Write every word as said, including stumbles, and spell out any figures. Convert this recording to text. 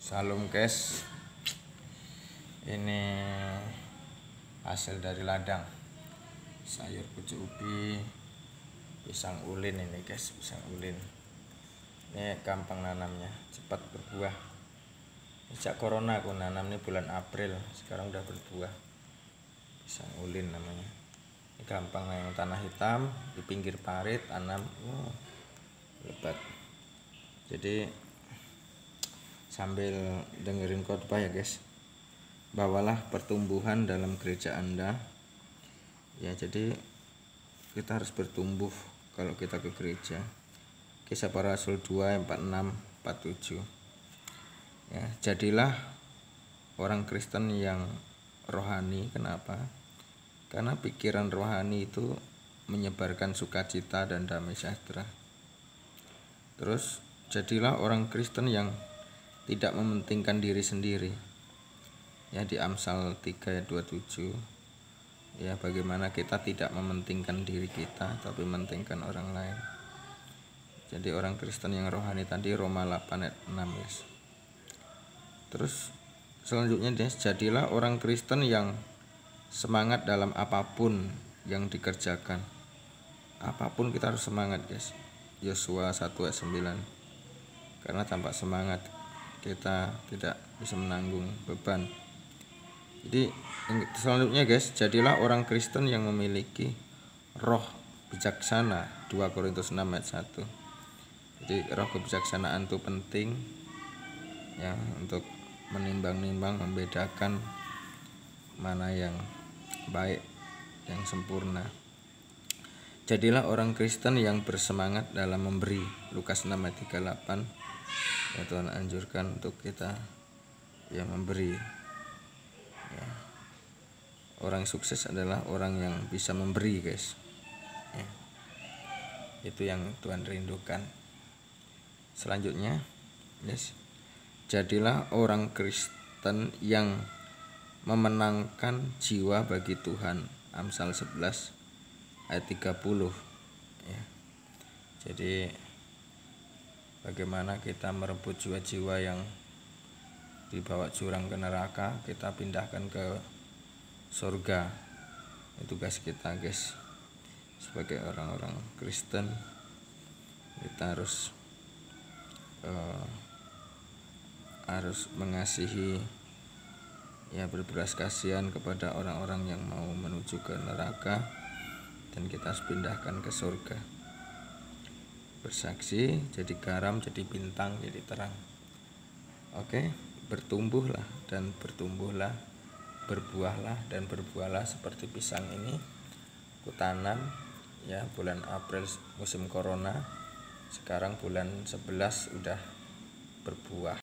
Salam guys, ini hasil dari ladang sayur pucuk ubi, pisang ulin ini guys, pisang ulin. Ini gampang nanamnya, cepat berbuah. Sejak corona aku nanam ini bulan April, sekarang udah berbuah. Pisang ulin namanya. Ini gampang, yang tanah hitam di pinggir parit tanam, wow, lebat. Jadi sambil dengerin khotbah ya guys, bawalah pertumbuhan dalam gereja Anda ya. Jadi kita harus bertumbuh kalau kita ke gereja. Kisah Para Rasul dua ayat empat puluh enam empat puluh tujuh ya. Jadilah orang Kristen yang rohani. Kenapa? Karena pikiran rohani itu menyebarkan sukacita dan damai sejahtera. Terus jadilah orang Kristen yang tidak mementingkan diri sendiri ya, di Amsal tiga ayat dua puluh tujuh ya, bagaimana kita tidak mementingkan diri kita tapi mementingkan orang lain. Jadi orang Kristen yang rohani tadi Roma delapan ayat enam guys. Terus selanjutnya guys, jadilah orang Kristen yang semangat dalam apapun yang dikerjakan. Apapun kita harus semangat guys, Yosua satu ayat sembilan. Karena tanpa semangat kita tidak bisa menanggung beban. Jadi selanjutnya guys, jadilah orang Kristen yang memiliki roh bijaksana, dua Korintus enam ayat satu. Jadi roh kebijaksanaan itu penting ya, untuk menimbang-nimbang, membedakan mana yang baik, yang sempurna. Jadilah orang Kristen yang bersemangat dalam memberi, Lukas enam ayat tiga puluh delapan. Ya, Tuhan anjurkan untuk kita yang memberi ya. Orang sukses adalah orang yang bisa memberi guys ya. Itu yang Tuhan rindukan. Selanjutnya yes, jadilah orang Kristen yang memenangkan jiwa bagi Tuhan, Amsal sebelas ayat tiga puluh ya. Jadi bagaimana kita merebut jiwa-jiwa yang dibawa jurang ke neraka, kita pindahkan ke surga. Itu tugas kita guys. Sebagai orang-orang Kristen, kita harus uh, harus mengasihi ya, berbelas kasihan kepada orang-orang yang mau menuju ke neraka, dan kita harus pindahkan ke surga. Bersaksi, jadi garam, jadi bintang, jadi terang. Oke, bertumbuhlah dan bertumbuhlah, berbuahlah dan berbuahlah seperti pisang ini. Aku tanam ya bulan April musim corona, sekarang bulan sebelas udah berbuah.